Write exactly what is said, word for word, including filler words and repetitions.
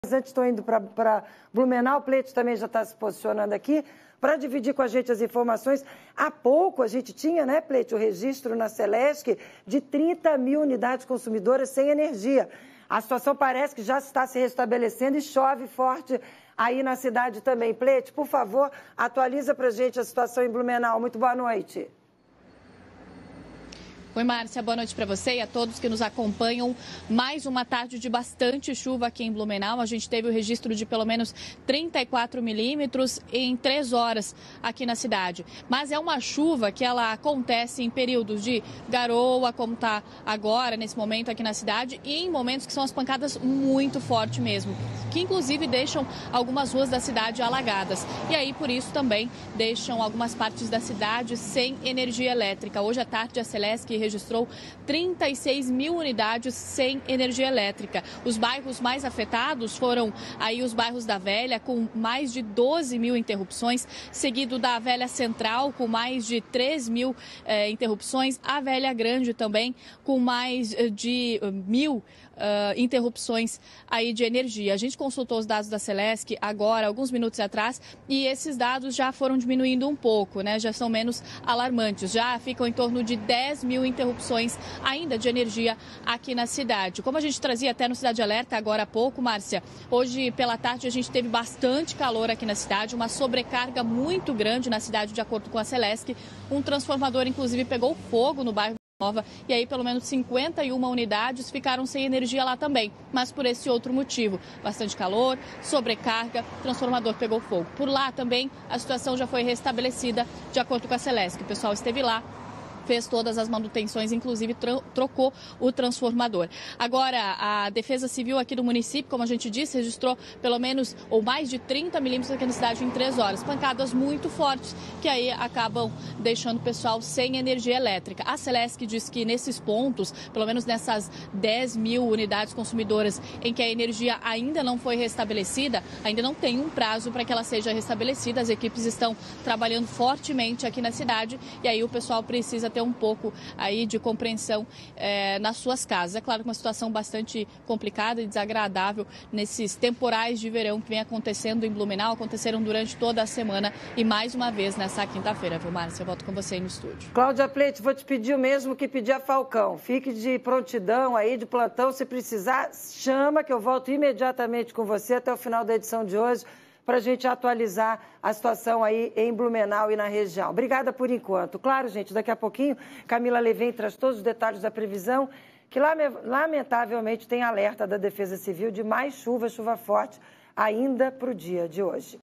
Antes estou indo para Blumenau, o Pleito também já está se posicionando aqui para dividir com a gente as informações. Há pouco a gente tinha, né, Pleito, o registro na Celesc de trinta mil unidades consumidoras sem energia. A situação parece que já está se restabelecendo e chove forte aí na cidade também. Pleito, por favor, atualiza para a gente a situação em Blumenau. Muito boa noite. Oi, Márcia, boa noite para você e a todos que nos acompanham. Mais uma tarde de bastante chuva aqui em Blumenau. A gente teve o registro de pelo menos trinta e quatro milímetros em três horas aqui na cidade. Mas é uma chuva que ela acontece em períodos de garoa, como está agora, nesse momento aqui na cidade, e em momentos que são as pancadas muito fortes mesmo, que inclusive deixam algumas ruas da cidade alagadas. E aí, por isso, também deixam algumas partes da cidade sem energia elétrica. Hoje à tarde, a Celesc registrou trinta e seis mil unidades sem energia elétrica. Os bairros mais afetados foram aí os bairros da Velha, com mais de doze mil interrupções, seguido da Velha Central, com mais de três mil eh, interrupções, a Velha Grande também, com mais de mil Uh, interrupções aí de energia. A gente consultou os dados da Celesc agora, alguns minutos atrás, e esses dados já foram diminuindo um pouco, né? Já são menos alarmantes. Já ficam em torno de dez mil interrupções ainda de energia aqui na cidade. Como a gente trazia até no Cidade Alerta agora há pouco, Márcia, hoje pela tarde a gente teve bastante calor aqui na cidade, uma sobrecarga muito grande na cidade, de acordo com a Celesc. Um transformador, inclusive, pegou fogo no bairro Nova, e aí pelo menos cinquenta e uma unidades ficaram sem energia lá também, mas por esse outro motivo, bastante calor, sobrecarga, transformador pegou fogo. Por lá também a situação já foi restabelecida, de acordo com a Celesc. O pessoal esteve lá, fez todas as manutenções, inclusive trocou o transformador. Agora, a Defesa Civil aqui do município, como a gente disse, registrou pelo menos ou mais de trinta milímetros aqui na cidade em três horas. Pancadas muito fortes, que aí acabam deixando o pessoal sem energia elétrica. A Celesc diz que nesses pontos, pelo menos nessas dez mil unidades consumidoras em que a energia ainda não foi restabelecida, ainda não tem um prazo para que ela seja restabelecida. As equipes estão trabalhando fortemente aqui na cidade e aí o pessoal precisa ter um pouco aí de compreensão é, nas suas casas. É claro que uma situação bastante complicada e desagradável nesses temporais de verão que vem acontecendo em Blumenau, aconteceram durante toda a semana e mais uma vez nessa quinta-feira, viu, Márcia? Eu volto com você aí no estúdio. Cláudia Pleito, vou te pedir o mesmo que pedir a Falcão. Fique de prontidão aí, de plantão, se precisar, chama que eu volto imediatamente com você até o final da edição de hoje, para a gente atualizar a situação aí em Blumenau e na região. Obrigada por enquanto. Claro, gente, daqui a pouquinho, Camila Levin traz todos os detalhes da previsão, que lamentavelmente tem alerta da Defesa Civil de mais chuva, chuva forte, ainda para o dia de hoje.